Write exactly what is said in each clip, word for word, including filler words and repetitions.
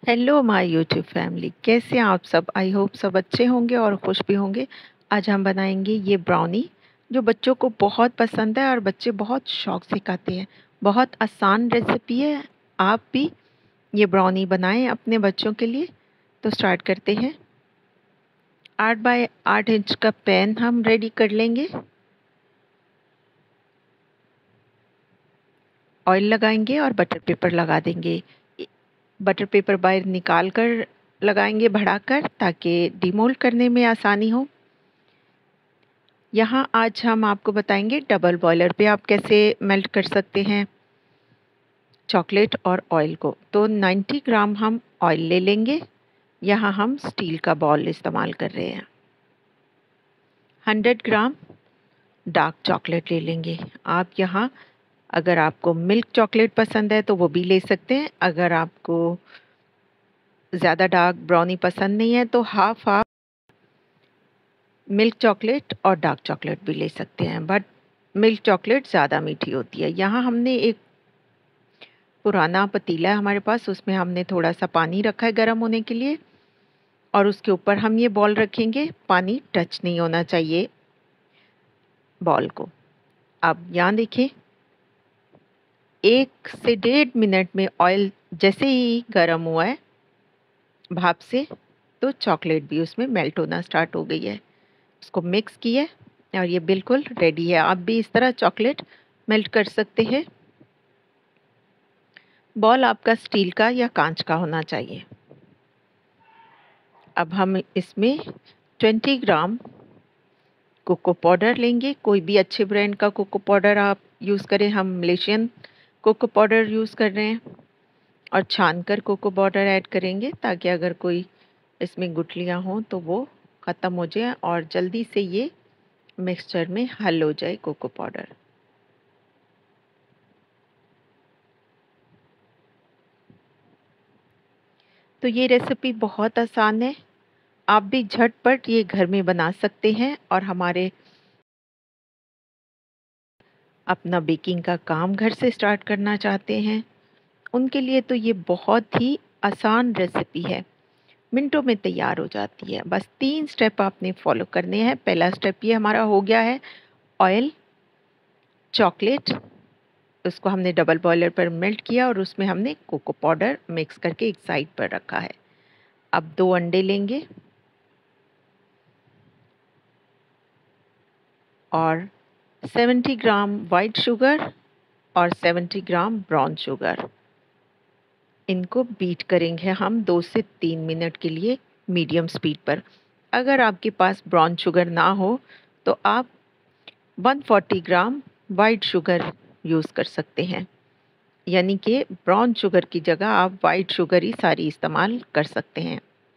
Hello my YouTube family, कैसे हैं आप सब। आई होप सब अच्छे होंगे और खुश भी होंगे। आज हम बनाएंगे ये ब्राउनी जो बच्चों को बहुत पसंद है और बच्चे बहुत शौक से खाते हैं। बहुत आसान रेसिपी है। आप भी ये ब्राउनी बनाएं अपने बच्चों के लिए। तो स्टार्ट करते हैं। आठ बाय आठ इंच का पैन हम रेडी कर लेंगे। ऑयल लगाएंगे और बटर पेपर लगा देंगे। बटर पेपर बाहर निकाल कर लगाएंगे बढ़ाकर, ताकि डिमोल्ड करने में आसानी हो। यहाँ आज हम आपको बताएंगे डबल बॉयलर पे आप कैसे मेल्ट कर सकते हैं चॉकलेट और ऑयल को। तो नब्बे ग्राम हम ऑयल ले लेंगे। यहाँ हम स्टील का बॉल इस्तेमाल कर रहे हैं। सौ ग्राम डार्क चॉकलेट ले लेंगे। आप यहाँ अगर आपको मिल्क चॉकलेट पसंद है तो वो भी ले सकते हैं। अगर आपको ज़्यादा डार्क ब्राउनी पसंद नहीं है तो हाफ हाफ मिल्क चॉकलेट और डार्क चॉकलेट भी ले सकते हैं, बट मिल्क चॉकलेट ज़्यादा मीठी होती है। यहाँ हमने एक पुराना पतीला है हमारे पास, उसमें हमने थोड़ा सा पानी रखा है गर्म होने के लिए, और उसके ऊपर हम ये बॉल रखेंगे। पानी टच नहीं होना चाहिए बॉल को। अब यहाँ देखिए, एक से डेढ़ मिनट में ऑयल जैसे ही गर्म हुआ है भाप से, तो चॉकलेट भी उसमें मेल्ट होना स्टार्ट हो गई है। इसको मिक्स किया और ये बिल्कुल रेडी है। आप भी इस तरह चॉकलेट मेल्ट कर सकते हैं। बॉल आपका स्टील का या कांच का होना चाहिए। अब हम इसमें बीस ग्राम कोको पाउडर लेंगे। कोई भी अच्छे ब्रांड का कोको पाउडर आप यूज़ करें। हम मलेशियन कोको पाउडर यूज़ कर रहे हैं, और छान कर कोको पाउडर ऐड करेंगे, ताकि अगर कोई इसमें गुठलियाँ हों तो वो ख़त्म हो जाए और जल्दी से ये मिक्सचर में हल हो जाए कोको पाउडर। तो ये रेसिपी बहुत आसान है। आप भी झटपट ये घर में बना सकते हैं, और हमारे अपना बेकिंग का काम घर से स्टार्ट करना चाहते हैं उनके लिए तो ये बहुत ही आसान रेसिपी है। मिनटों में तैयार हो जाती है। बस तीन स्टेप आपने फॉलो करने हैं। पहला स्टेप ये हमारा हो गया है ऑयल, चॉकलेट, उसको हमने डबल बॉयलर पर मेल्ट किया और उसमें हमने कोको पाउडर मिक्स करके एक साइड पर रखा है। अब दो अंडे लेंगे और सत्तर ग्राम वाइट शुगर और सत्तर ग्राम ब्राउन शुगर, इनको बीट करेंगे हम दो से तीन मिनट के लिए मीडियम स्पीड पर। अगर आपके पास ब्राउन शुगर ना हो तो आप एक सौ चालीस ग्राम वाइट शुगर यूज़ कर सकते हैं, यानी कि ब्राउन शुगर की जगह आप वाइट शुगर ही सारी इस्तेमाल कर सकते हैं।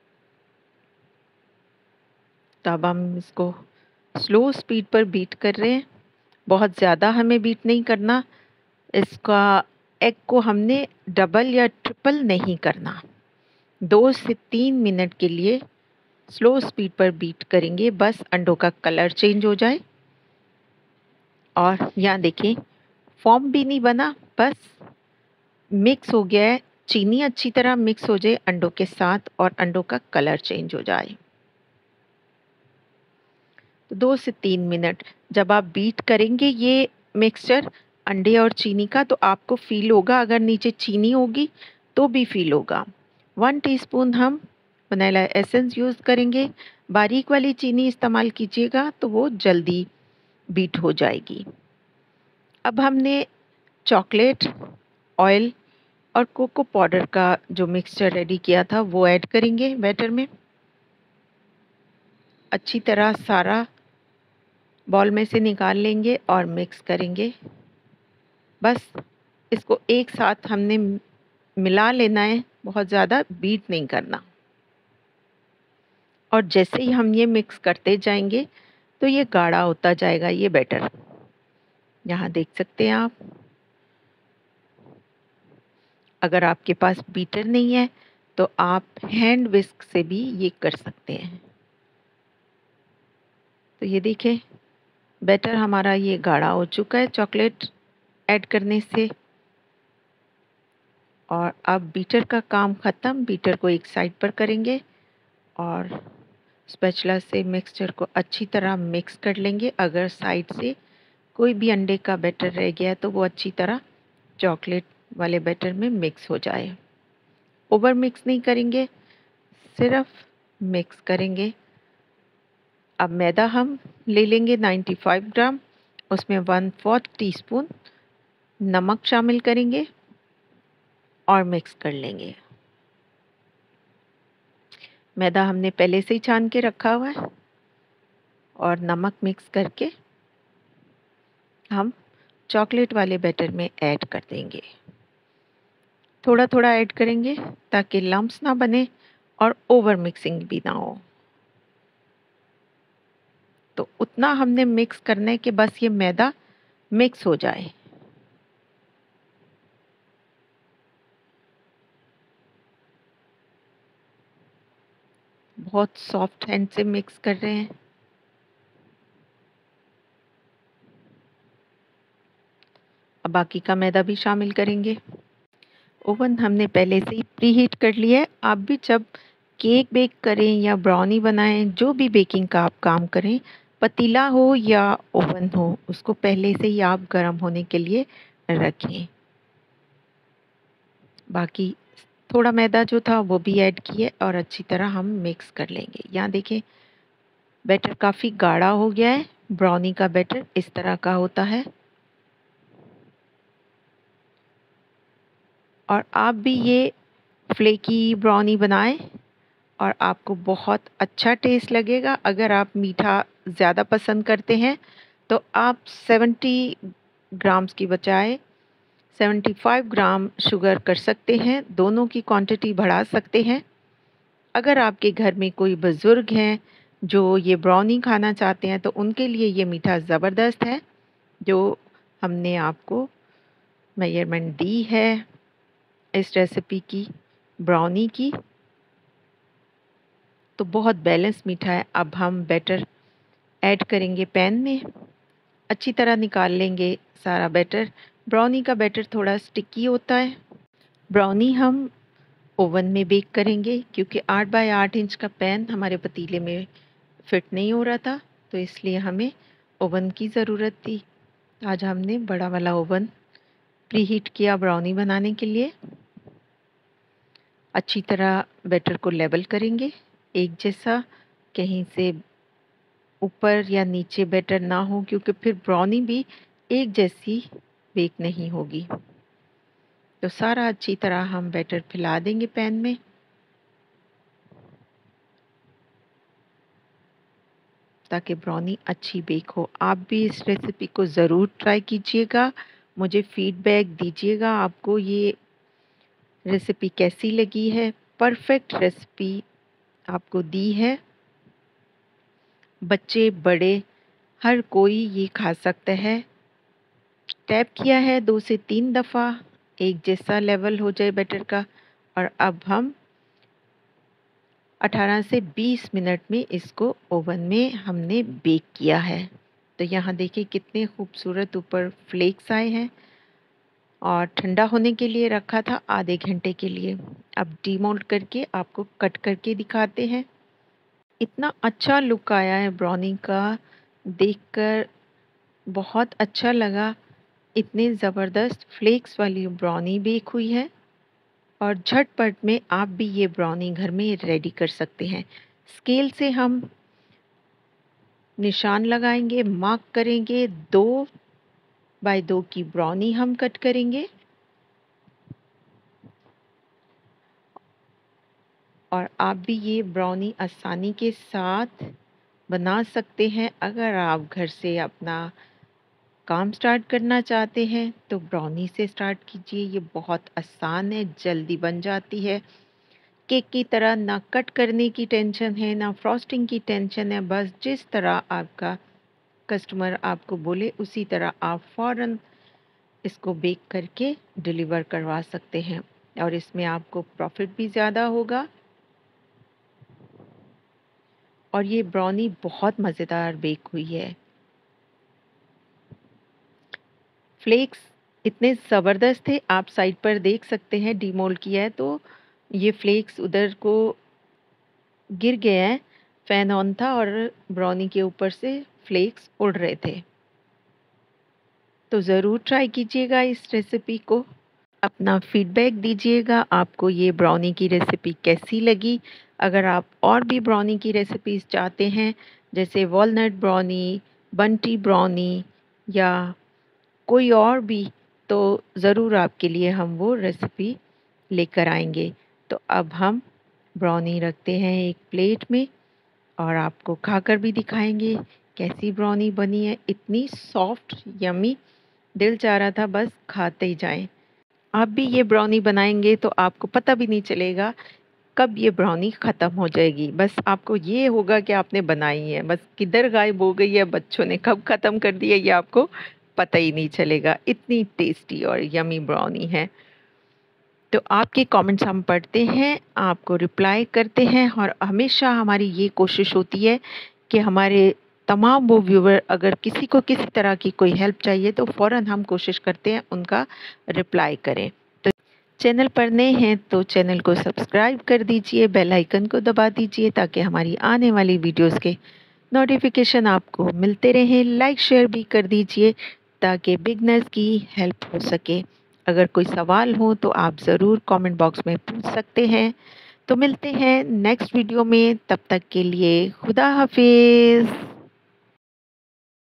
तो अब हम इसको स्लो स्पीड पर बीट कर रहे हैं। बहुत ज़्यादा हमें बीट नहीं करना। इसका एग को हमने डबल या ट्रिपल नहीं करना। दो से तीन मिनट के लिए स्लो स्पीड पर बीट करेंगे, बस अंडों का कलर चेंज हो जाए। और यहाँ देखें, फॉर्म भी नहीं बना, बस मिक्स हो गया है। चीनी अच्छी तरह मिक्स हो जाए अंडों के साथ और अंडों का कलर चेंज हो जाए। तो दो से तीन मिनट जब आप बीट करेंगे ये मिक्सचर अंडे और चीनी का, तो आपको फील होगा, अगर नीचे चीनी होगी तो भी फील होगा। वन टीस्पून हम वनीला एसेंस यूज़ करेंगे। बारीक वाली चीनी इस्तेमाल कीजिएगा तो वो जल्दी बीट हो जाएगी। अब हमने चॉकलेट, ऑयल और कोको पाउडर का जो मिक्सचर रेडी किया था वो ऐड करेंगे बैटर में। अच्छी तरह सारा बॉल में से निकाल लेंगे और मिक्स करेंगे। बस इसको एक साथ हमने मिला लेना है, बहुत ज़्यादा बीट नहीं करना। और जैसे ही हम ये मिक्स करते जाएंगे तो ये गाढ़ा होता जाएगा ये बैटर। यहाँ देख सकते हैं आप। अगर आपके पास बीटर नहीं है तो आप हैंड विस्क से भी ये कर सकते हैं। तो ये देखें, बैटर हमारा ये गाढ़ा हो चुका है चॉकलेट ऐड करने से। और अब बीटर का काम ख़त्म। बीटर को एक साइड पर करेंगे और स्पैचुला से मिक्सचर को अच्छी तरह मिक्स कर लेंगे। अगर साइड से कोई भी अंडे का बैटर रह गया तो वो अच्छी तरह चॉकलेट वाले बैटर में मिक्स हो जाए। ओवर मिक्स नहीं करेंगे, सिर्फ मिक्स करेंगे। अब मैदा हम ले लेंगे पचानवे ग्राम, उसमें वन फोर्थ टी स्पून नमक शामिल करेंगे और मिक्स कर लेंगे। मैदा हमने पहले से ही छान के रखा हुआ है और नमक मिक्स करके हम चॉकलेट वाले बैटर में ऐड कर देंगे। थोड़ा थोड़ा ऐड करेंगे ताकि लम्प्स ना बने और ओवर मिक्सिंग भी ना हो। तो उतना हमने मिक्स करना है कि बस ये मैदा मिक्स हो जाए। बहुत सॉफ्ट हैंड से मिक्स कर रहे हैं। अब बाकी का मैदा भी शामिल करेंगे। ओवन हमने पहले से ही प्री हीट कर लिया है। आप भी जब केक बेक करें या ब्राउनी बनाएं, जो भी बेकिंग का आप काम करें, पतीला हो या ओवन हो, उसको पहले से ही आप गर्म होने के लिए रखें। बाकी थोड़ा मैदा जो था वो भी ऐड किए और अच्छी तरह हम मिक्स कर लेंगे। यहाँ देखें बैटर काफ़ी गाढ़ा हो गया है। ब्राउनी का बैटर इस तरह का होता है। और आप भी ये फ्लेकी ब्राउनी बनाएं और आपको बहुत अच्छा टेस्ट लगेगा। अगर आप मीठा ज़्यादा पसंद करते हैं तो आप सत्तर ग्राम्स की बजाय पचहत्तर ग्राम शुगर कर सकते हैं। दोनों की क्वांटिटी बढ़ा सकते हैं। अगर आपके घर में कोई बुज़ुर्ग हैं जो ये ब्राउनी खाना चाहते हैं तो उनके लिए ये मीठा ज़बरदस्त है। जो हमने आपको मेजरमेंट दी है इस रेसिपी की, ब्राउनी की, तो बहुत बैलेंस मीठा है। अब हम बैटर ऐड करेंगे पैन में, अच्छी तरह निकाल लेंगे सारा बैटर। ब्राउनी का बैटर थोड़ा स्टिकी होता है। ब्राउनी हम ओवन में बेक करेंगे क्योंकि आठ बाय आठ इंच का पैन हमारे पतीले में फिट नहीं हो रहा था, तो इसलिए हमें ओवन की ज़रूरत थी। आज हमने बड़ा वाला ओवन प्री हीट किया ब्राउनी बनाने के लिए। अच्छी तरह बैटर को लेवल करेंगे एक जैसा, कहीं से ऊपर या नीचे बैटर ना हो क्योंकि फिर ब्राउनी भी एक जैसी बेक नहीं होगी। तो सारा अच्छी तरह हम बैटर फैला देंगे पैन में। ताकि ब्राउनी अच्छी बेक हो। आप भी इस रेसिपी को ज़रूर ट्राई कीजिएगा। मुझे फीडबैक दीजिएगा आपको ये रेसिपी कैसी लगी है। परफेक्ट रेसिपी आपको दी है। बच्चे बड़े हर कोई ये खा सकता है। टैप किया है दो से तीन दफ़ा, एक जैसा लेवल हो जाए बैटर का। और अब हम अठारह से बीस मिनट में इसको ओवन में हमने बेक किया है। तो यहाँ देखिए कितने खूबसूरत ऊपर फ्लेक्स आए हैं। और ठंडा होने के लिए रखा था आधे घंटे के लिए। अब डीमोल्ड करके आपको कट करके दिखाते हैं। इतना अच्छा लुक आया है ब्राउनी का, देखकर बहुत अच्छा लगा। इतने ज़बरदस्त फ्लेक्स वाली ब्राउनी बेक हुई है और झटपट में आप भी ये ब्राउनी घर में रेडी कर सकते हैं। स्केल से हम निशान लगाएंगे, मार्क करेंगे। दो बाय दो की ब्राउनी हम कट करेंगे और आप भी ये ब्राउनी आसानी के साथ बना सकते हैं। अगर आप घर से अपना काम स्टार्ट करना चाहते हैं तो ब्राउनी से स्टार्ट कीजिए। ये बहुत आसान है, जल्दी बन जाती है। केक की तरह ना कट करने की टेंशन है, ना फ्रॉस्टिंग की टेंशन है। बस जिस तरह आपका कस्टमर आपको बोले उसी तरह आप फ़ौरन इसको बेक करके डिलीवर करवा सकते हैं और इसमें आपको प्रॉफिट भी ज़्यादा होगा। और ये ब्राउनी बहुत मज़ेदार बेक हुई है। फ्लेक्स इतने ज़बरदस्त थे, आप साइड पर देख सकते हैं, डीमोल्ड किया है तो ये फ्लेक्स उधर को गिर गए हैं। फ़ैन ऑन था और ब्राउनी के ऊपर से फ्लेक्स उड़ रहे थे। तो ज़रूर ट्राई कीजिएगा इस रेसिपी को। अपना फीडबैक दीजिएगा, आपको ये ब्राउनी की रेसिपी कैसी लगी। अगर आप और भी ब्राउनी की रेसिपीज़ चाहते हैं, जैसे वॉलनट ब्राउनी, बंटी ब्राउनी या कोई और भी, तो ज़रूर आपके लिए हम वो रेसिपी लेकर आएंगे। तो अब हम ब्राउनी रखते हैं एक प्लेट में और आपको खाकर भी दिखाएंगे कैसी ब्राउनी बनी है। इतनी सॉफ्ट, यमी, दिल चाह रहा था बस खाते ही जाएं। आप भी ये ब्राउनी बनाएंगे तो आपको पता भी नहीं चलेगा कब ये ब्राउनी ख़त्म हो जाएगी। बस आपको ये होगा कि आपने बनाई है, बस किधर गायब हो गई है, बच्चों ने कब ख़त्म कर दिया, ये आपको पता ही नहीं चलेगा। इतनी टेस्टी और यमी ब्राउनी है। तो आपके कमेंट्स हम पढ़ते हैं, आपको रिप्लाई करते हैं और हमेशा हमारी ये कोशिश होती है कि हमारे तमाम वो व्यूवर, अगर किसी को किसी तरह की कोई हेल्प चाहिए तो फ़ौरन हम कोशिश करते हैं उनका रिप्लाई करें। तो चैनल पर नए हैं तो चैनल को सब्सक्राइब कर दीजिए, बेल आइकन को दबा दीजिए ताकि हमारी आने वाली वीडियोस के नोटिफिकेशन आपको मिलते रहें। लाइक शेयर भी कर दीजिए ताकि बिगनर्स की हेल्प हो सके। अगर कोई सवाल हो तो आप ज़रूर कमेंट बॉक्स में पूछ सकते हैं। तो मिलते हैं नेक्स्ट वीडियो में, तब तक के लिए खुदा हाफिज़।